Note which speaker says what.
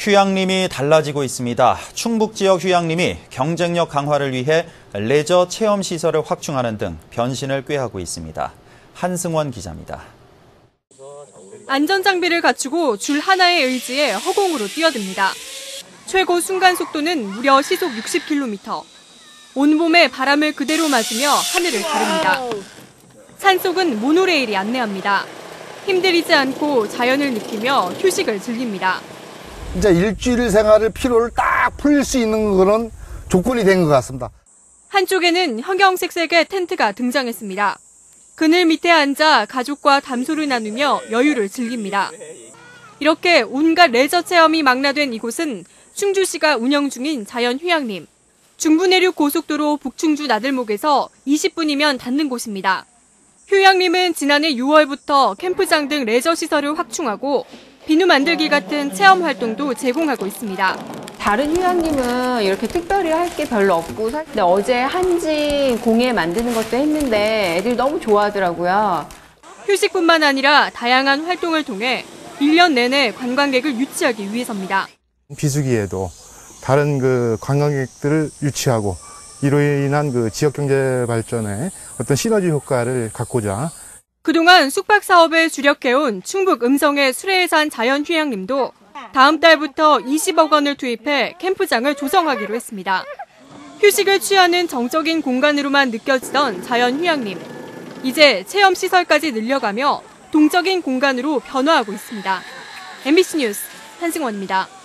Speaker 1: 휴양림이 달라지고 있습니다. 충북 지역 휴양림이 경쟁력 강화를 위해 레저 체험 시설을 확충하는 등 변신을 꾀하고 있습니다. 한승원 기자입니다.
Speaker 2: 안전장비를 갖추고 줄 하나의 의지에 허공으로 뛰어듭니다. 최고 순간 속도는 무려 시속 60km. 온몸에 바람을 그대로 맞으며 하늘을 가릅니다. 산속은 모노레일이 안내합니다. 힘들이지 않고 자연을 느끼며 휴식을 즐깁니다.
Speaker 3: 이제 일주일 생활의 피로를 딱 풀릴 수 있는 그런 조건이 된 것 같습니다.
Speaker 2: 한쪽에는 형형색색의 텐트가 등장했습니다. 그늘 밑에 앉아 가족과 담소를 나누며 여유를 즐깁니다. 이렇게 온갖 레저 체험이 망라된 이곳은 충주시가 운영 중인 자연휴양림. 중부내륙 고속도로 북충주 나들목에서 20분이면 닿는 곳입니다. 휴양림은 지난해 6월부터 캠프장 등 레저 시설을 확충하고 비누 만들기 같은 체험 활동도 제공하고 있습니다.
Speaker 4: 다른 휴양림은 이렇게 특별히 할 게 별로 없고, 근데 어제 한지 공예 만드는 것도 했는데 애들이 너무 좋아하더라고요.
Speaker 2: 휴식뿐만 아니라 다양한 활동을 통해 1년 내내 관광객을 유치하기 위해서입니다.
Speaker 5: 비수기에도 다른 관광객들을 유치하고 이로 인한 지역 경제 발전에 어떤 시너지 효과를 갖고자.
Speaker 2: 그동안 숙박 사업에 주력해온 충북 음성의 수레해산 자연휴양림도 다음 달부터 20억 원을 투입해 캠프장을 조성하기로 했습니다. 휴식을 취하는 정적인 공간으로만 느껴지던 자연휴양림. 이제 체험시설까지 늘려가며 동적인 공간으로 변화하고 있습니다. MBC 뉴스 한승원입니다.